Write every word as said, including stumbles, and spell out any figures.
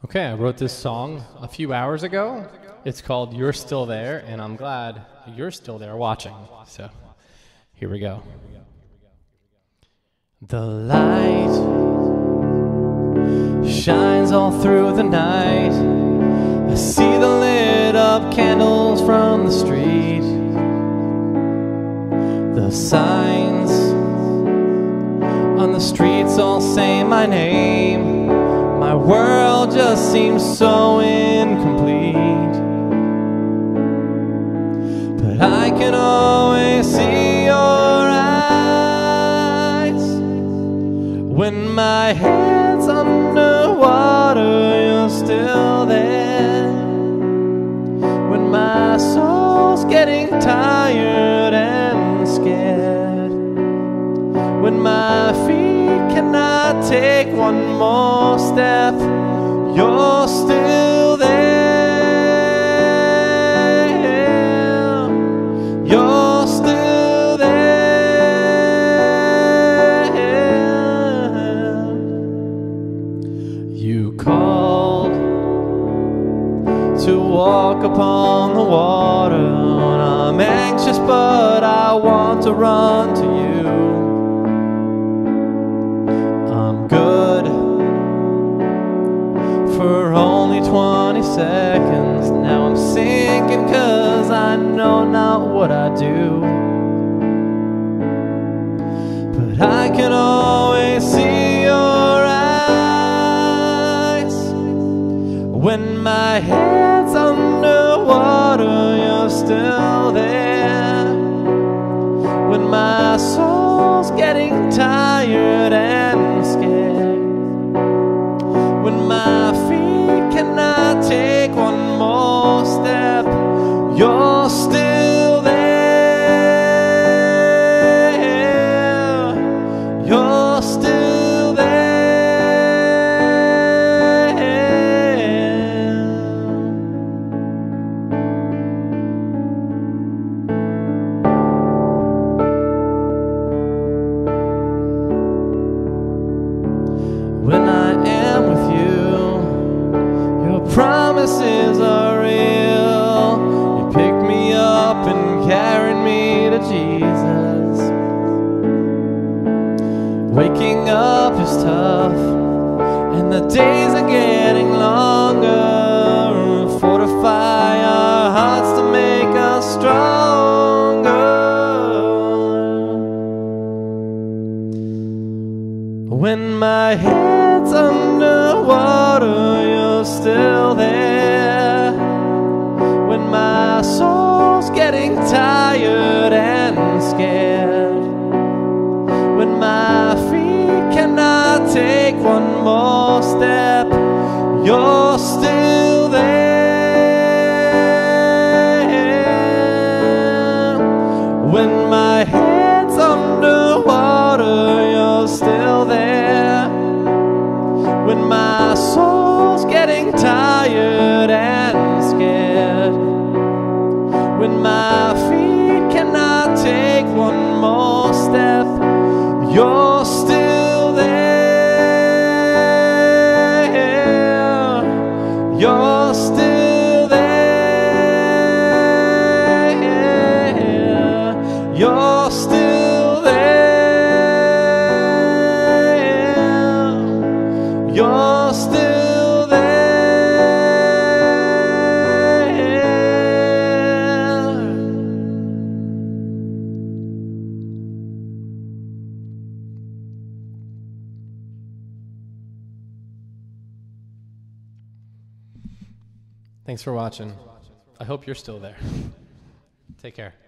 Okay, I wrote this song a few hours ago. It's called You're Still There, and I'm glad you're still there watching. So, here we go. The light shines all through the night. I see the lit up candles from the street. The signs on the streets all say my name. My world just seems so incomplete, but I can always see your eyes. When my head's underwater, you're still there. When my soul's getting tired and scared, when my feet cannot take one more step, you're still there. You're still there. You called to walk upon the water, and I'm anxious but I want to run to you. Good for only twenty seconds. Now I'm sinking 'cause I know not what I do, but I can always see your eyes. When my head's underwater, you're still there. When my soul's getting tired and scared, when my feet cannot take one more step, you're still there. You're still there. When I am with you, your promises are real. You picked me up and carried me to Jesus. Waking up is tough, and the days are getting longer. Fortify our hearts to make us stronger. When my head's underwater, you're still there. When my soul's getting tired and scared, when my feet cannot take one more step, you're still there. When my head's underwater, you're still there. When my soul's getting tired and scared, when my feet cannot take one more step, you're still there. You're still there. You're still there. You're still there. Thanks for watching. I hope you're still there. Take care.